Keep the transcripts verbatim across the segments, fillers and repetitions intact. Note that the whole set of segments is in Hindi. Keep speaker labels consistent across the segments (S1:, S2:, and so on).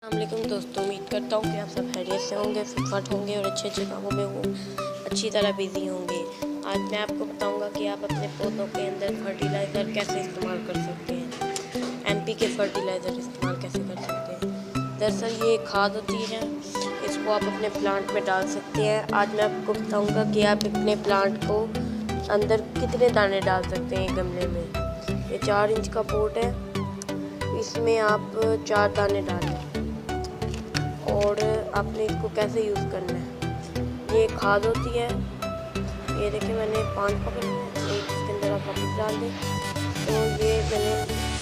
S1: अस्सलामुअलैकुम दोस्तों, उम्मीद करता हूँ कि आप सब खैरियत से होंगे, फिटफाट होंगे और अच्छे अच्छे कामों में वो अच्छी तरह बिजी होंगे। आज मैं आपको बताऊंगा कि आप अपने पौधों के अंदर फर्टिलाइज़र कैसे इस्तेमाल कर सकते हैं। एमपी के फर्टिलाइज़र इस्तेमाल कैसे कर सकते हैं। दरअसल ये खाद होती है, इसको आप अपने प्लांट में डाल सकते हैं। आज मैं आपको बताऊँगा कि आप अपने प्लांट को अंदर कितने दाने डाल सकते हैं गमले में। ये चार इंच का पोट है, इसमें आप चार दाने डालें और आपने इसको कैसे यूज़ करना है। ये खाद होती है, ये देखिए मैंने पांच पकड़े हैं, एक इसके अंदर आप वापस डाल दें। तो ये मैंने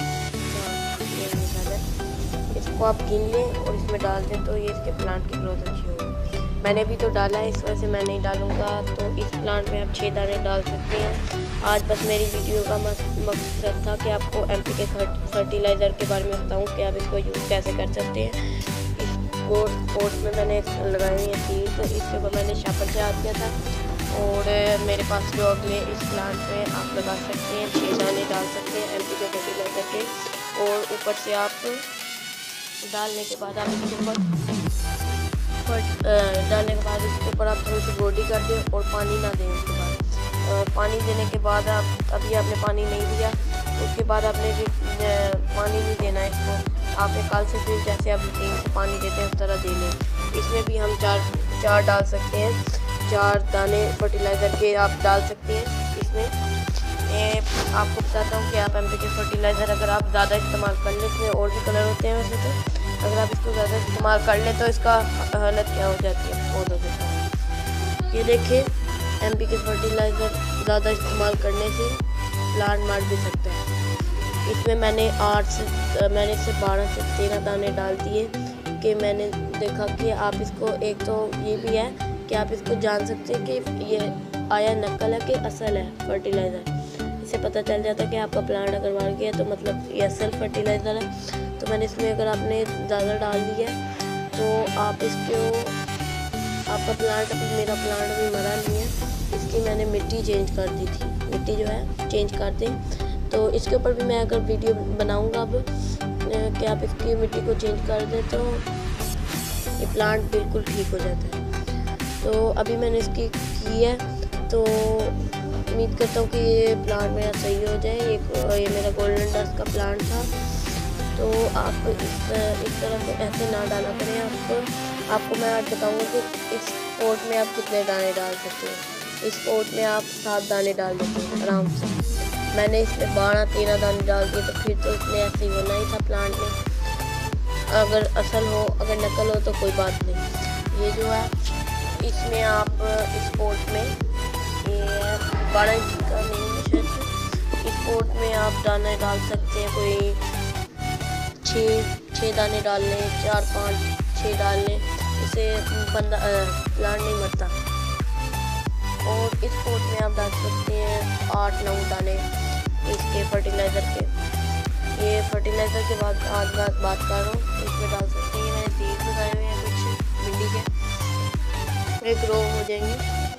S1: ये डाला, इसको आप गिन लें और इसमें डाल दें तो ये इसके प्लांट की ग्रोथ अच्छी होगी। मैंने भी तो डाला है, इस वजह से मैं नहीं डालूँगा। तो इस प्लांट में आप छः दाने डाल सकते हैं। आज बस मेरी वीडियो का मकसद था कि आपको एमपी के फर्टिलाइज़र के बारे में बताऊँ कि आप इसको यूज़ कैसे कर सकते हैं। पोट पोट में मैंने लगाई हुई है सीड, तो इसके ऊपर मैंने शापर से हाथ किया था और मेरे पास जो अगले इस प्लांट में आप लगा सकते हैं, छः दाने डाल सकते हैं एमपी के फर्टिलाइज़र के। और ऊपर से आप डालने के बाद आप इसके ऊपर डालने के बाद इसके ऊपर आप थोड़ी सी गोडी कर दें और पानी ना दें। उसके बाद पानी देने के बाद आप अभी आपने पानी नहीं दिया, उसके बाद आपने पानी नहीं देना है इसको। आप कल से फिर जैसे आप रूटीन से पानी देते हैं उस तरह दे लें। इसमें भी हम चार चार डाल सकते हैं, चार दाने फर्टिलाइज़र के आप डाल सकते हैं इसमें। ए, आपको बताता हूँ कि आप एमपी के फर्टिलाइज़र अगर आप ज़्यादा इस्तेमाल कर लें, इसमें और भी कलर होते हैं वैसे तो, अगर आप इसको ज़्यादा इस्तेमाल कर लें तो इसका हालत क्या हो जाती है पौधों के साथ। ये देखिए एमपी के फर्टिलाइज़र ज़्यादा इस्तेमाल करने से प्लांट मार भी सकता है। इसमें मैंने आठ से मैंने से बारह से तेरह दाने डाल दिए कि मैंने देखा कि आप इसको, एक तो ये भी है कि आप इसको जान सकते हैं कि ये आया नकल है कि असल है फर्टिलाइज़र। इससे पता चल जाता है कि आपका प्लांट अगर मर गया तो मतलब ये असल फर्टिलाइज़र है। तो मैंने इसमें अगर आपने ज़्यादा डाल दिया तो आप इसको, आपका प्लांट अभी मेरा प्लांट अभी मरा नहीं है, इसकी मैंने मिट्टी चेंज कर दी थी। मिट्टी जो है चेंज कर दें तो इसके ऊपर भी मैं अगर वीडियो बनाऊंगा अब कि आप इसकी मिट्टी को चेंज कर दें तो ये प्लांट बिल्कुल ठीक हो जाता है। तो अभी मैंने इसकी की है, तो उम्मीद करता हूँ कि ये प्लांट मेरा सही हो जाए। ये ये मेरा गोल्डन डस्ट का प्लांट था। तो आप इस इस तरह से ऐसे ना डाला करें। आपको आपको मैं आज बताऊँगा कि इस पोट में आप कितने दाने डाल सकते हैं। इस पोट में आप सात दाने डाल देते हैं आराम से। मैंने इसमें बारह तेरह दाने डाल दिए, तो फिर तो इसने ऐसे ही होना ही था प्लांट में। अगर असल हो, अगर नकल हो तो कोई बात नहीं। ये जो है इसमें आप इस पोट में, ये बारह इंच का नहीं है शायद, इस पोट में आप दाने डाल सकते हैं। कोई छः छः दाने डाल लें, चार पाँच छः डाल लें, इससे बंदा प्लांट नहीं मरता। और इस पोट में आप डाल सकते हैं आठ नौ दाने इसके फर्टिलाइज़र के। ये फर्टिलाइज़र के बाद आज बात बात कर रहा हूँ, इसमें डाल सकते हैं। मैंने सीड लगाए हुए हैं कुछ भिंडी के, वे ग्रो हो जाएंगे।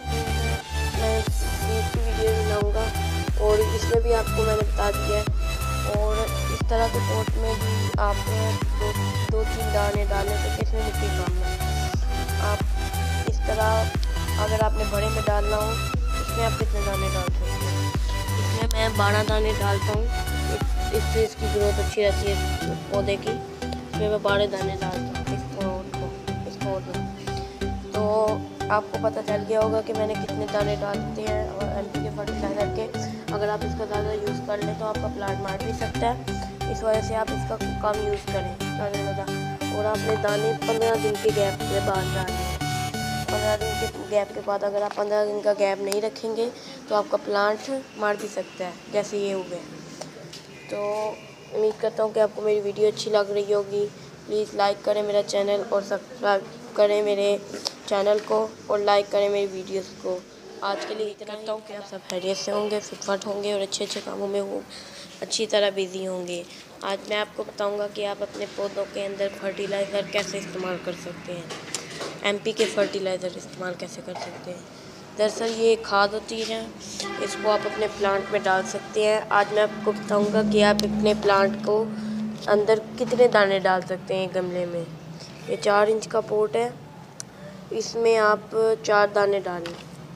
S1: मैं सीड की वीडियो बनाऊँगा और इसमें भी आपको मैंने बता दिया है। और इस तरह के पोट में भी आप दो दो तीन दाने डालें तो इसमें मिट्टी कम है। आप इस तरह अगर आपने बड़े में डालना हो, इसमें आप कितने दाने डाल सकते हैं। इसमें मैं बारह दाने डालता हूँ, इससे इसकी ग्रोथ अच्छी रहती है पौधे की। इसमें मैं बारह दाने डालता हूँ इस पोट को इस पोट में। तो आपको पता चल गया होगा कि मैंने कितने दाने डालते हैं और एमपी के फर्टिलाइज़र के। अगर आप इसका ज़्यादा यूज़ कर लें तो आपका प्लांट मार भी सकता है। इस वजह से आप इसका कम यूज़ करें ज़्यादा ज़्यादा। और आपने दाने पंद्रह दिन के गैप के बाद डालने हैं। पंद्रह दिन के गैप के बाद अगर आप पंद्रह दिन का गैप नहीं रखेंगे तो आपका प्लांट मार भी सकता है, जैसे ये हो गए। तो उम्मीद करता हूँ कि आपको मेरी वीडियो अच्छी लग रही होगी। प्लीज़ लाइक करें मेरा चैनल और सब्सक्राइब करें मेरे चैनल को और लाइक करें मेरी वीडियोस को। आज के लिए इतना करता हूँ कि आप सब खैरियत से होंगे, फिटफाट होंगे और अच्छे अच्छे कामों में वो अच्छी तरह बिजी होंगे। आज मैं आपको बताऊँगा कि आप अपने पौधों के अंदर फर्टिलाइज़र कैसे इस्तेमाल कर सकते हैं। एमपी के फर्टिलाइज़र इस्तेमाल कैसे कर सकते हैं। दरअसल ये खाद होती है, इसको आप अपने प्लांट में डाल सकते हैं। आज मैं आपको बताऊंगा कि आप अपने प्लांट को अंदर कितने दाने डाल सकते हैं गमले में। ये चार इंच का पोट है, इसमें आप चार दाने डालें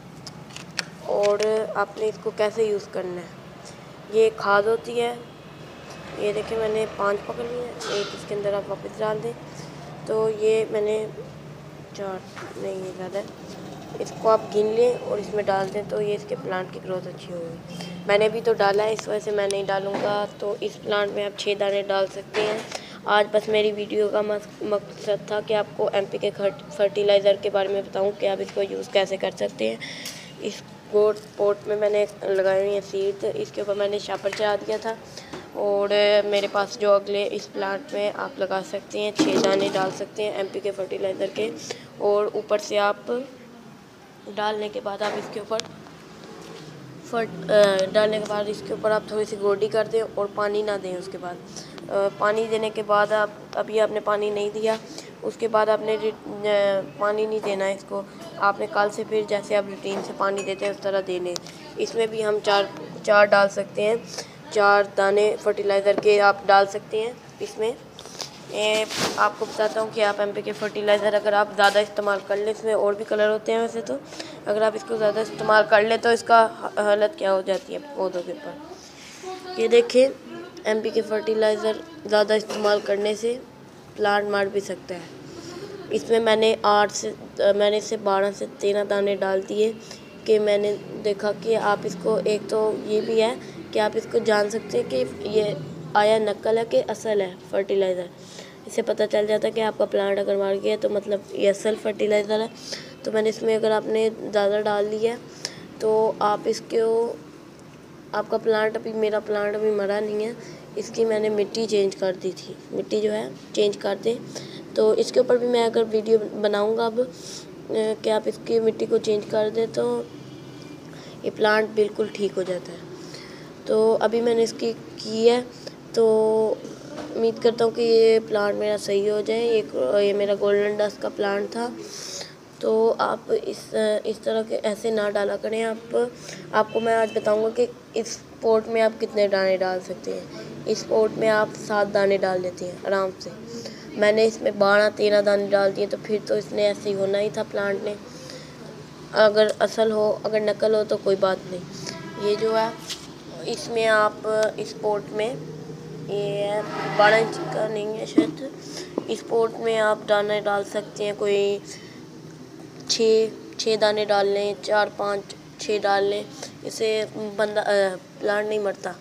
S1: और आपने इसको कैसे यूज़ करना है। ये खाद होती है, ये देखिए मैंने पांच पकड़ लिए हैं, एक इसके अंदर आप वापस डाल दें। तो ये मैंने चार नहीं ये ज़्यादा है, इसको आप गिन लें और इसमें डाल दें तो ये इसके प्लांट की ग्रोथ अच्छी होगी। मैंने भी तो डाला है, इस वजह से मैं नहीं डालूँगा। तो इस प्लांट में आप छः दाने डाल सकते हैं। आज बस मेरी वीडियो का मकसद था कि आपको एमपी के फर्टिलाइज़र के बारे में बताऊं कि आप इसको यूज़ कैसे कर सकते हैं। इस गोट पोट में मैंने लगाई हुई है सीड, इसके ऊपर मैंने शापर चढ़ा दिया था और मेरे पास जो अगले इस प्लांट में आप लगा सकते हैं, छः दाने डाल सकते हैं एमपी के फर्टिलाइज़र के। और ऊपर से आप डालने के बाद आप इसके ऊपर फर्ट डालने के बाद इसके ऊपर आप थोड़ी सी गोडी कर दें और पानी ना दें। उसके बाद आ, पानी देने के बाद आप अभी आपने पानी नहीं दिया, उसके बाद आपने पानी नहीं देना है इसको। आपने कल से फिर जैसे आप रूटीन से पानी देते हैं उस तरह दे लें। इसमें भी हम चार चार डाल सकते हैं, चार दाने फर्टिलाइज़र के आप डाल सकते हैं इसमें। ए, आपको बताता हूँ कि आप एमपी के फर्टिलाइज़र अगर आप ज़्यादा इस्तेमाल कर लें, इसमें और भी कलर होते हैं वैसे तो, अगर आप इसको ज़्यादा इस्तेमाल कर लें तो इसका हालत क्या हो जाती है पौधों के ऊपर। ये देखिए एमपी के फर्टिलाइज़र ज़्यादा इस्तेमाल करने से प्लांट मार भी सकता है। इसमें मैंने आठ से मैंने इससे बारह से तेरह दाने डाल दिए कि मैंने देखा कि आप इसको, एक तो ये भी है कि आप इसको जान सकते हैं कि ये आया नकल है कि असल है फर्टिलाइज़र। इससे पता चल जाता है कि आपका प्लांट अगर मार गया तो मतलब ये असल फर्टिलाइज़र है। तो मैंने इसमें अगर आपने ज़्यादा डाल लिया तो आप इसको, आपका प्लांट अभी मेरा प्लांट अभी मरा नहीं है, इसकी मैंने मिट्टी चेंज कर दी थी, मिट्टी जो है चेंज कर दें। तो इसके ऊपर भी मैं अगर वीडियो बनाऊंगा अब कि आप इसकी मिट्टी को चेंज कर दें तो ये प्लांट बिल्कुल ठीक हो जाता है। तो अभी मैंने इसकी की है, तो उम्मीद करता हूँ कि ये प्लांट मेरा सही हो जाए। एक ये मेरा गोल्डन डस्ट का प्लांट था। तो आप इस इस तरह के ऐसे ना डाला करें। आप आपको मैं आज बताऊंगा कि इस पोट में आप कितने दाने डाल सकते हैं। इस पोट में आप सात दाने डाल देते हैं आराम से। मैंने इसमें बारह तेरह दाने डाल दिए, तो फिर तो इसने ऐसे ही होना ही था प्लांट ने। अगर असल हो, अगर नकल हो तो कोई बात नहीं। ये जो है इसमें आप इस पोट में, ये बारह इंच का नहीं है शायद, इस पोट में आप दाने डाल सकते हैं कोई छः छः दाने डाल लें, चार पाँच छः डाल लें, इससे बंदा प्लांट नहीं मरता।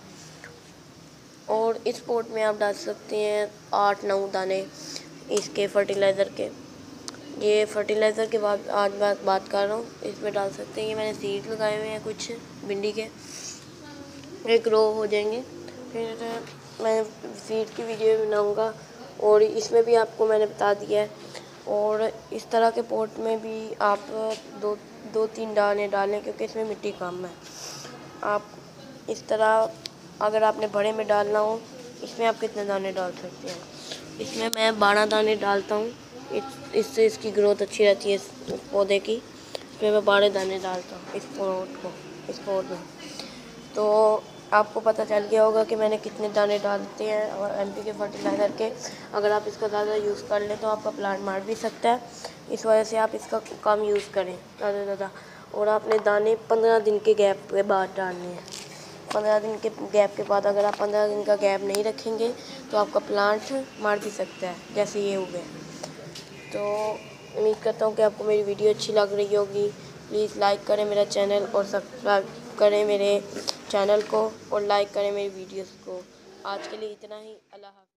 S1: और इस पोट में आप डाल सकते हैं आठ नौ दाने इसके फर्टिलाइज़र के। ये फर्टिलाइज़र के बाद आज मैं बात कर रहा हूँ, इसमें डाल सकते हैं। ये मैंने सीड लगाए हुए हैं कुछ भिंडी के, ये ग्रो हो जाएंगे। फिर मैं सीड की वीडियो बनाऊँगा और इसमें भी आपको मैंने बता दिया है। और इस तरह के पोट में भी आप दो दो तीन दाने डालें क्योंकि इसमें मिट्टी कम है। आप इस तरह अगर आपने बड़े में डालना हो, इसमें आप कितने दाने डाल सकते हैं। इसमें मैं बारह दाने डालता हूँ, इस इससे इसकी ग्रोथ अच्छी रहती है इस पौधे की। इसमें मैं बारह दाने डालता हूँ इस पोट को इस पोट में। तो आपको पता चल गया होगा कि मैंने कितने दाने डालते हैं और एमपी के फर्टिलाइज़र के। अगर आप इसको ज़्यादा यूज़ कर लें तो आपका प्लांट मार भी सकता है। इस वजह से आप इसका कम यूज़ करें ज़्यादा ज़्यादा। और आपने दाने पंद्रह दिन के गैप के बाद डालने हैं। पंद्रह दिन के गैप के बाद अगर आप पंद्रह दिन का गैप नहीं रखेंगे तो आपका प्लांट मार भी सकता है, जैसे ये हो गए। तो उम्मीद करता हूँ कि आपको मेरी वीडियो अच्छी लग रही होगी। प्लीज़ लाइक करें मेरा चैनल और सब्सक्राइब करें मेरे चैनल को और लाइक करें मेरी वीडियोस को। आज के लिए इतना ही। अल्लाह हाफ़िज़।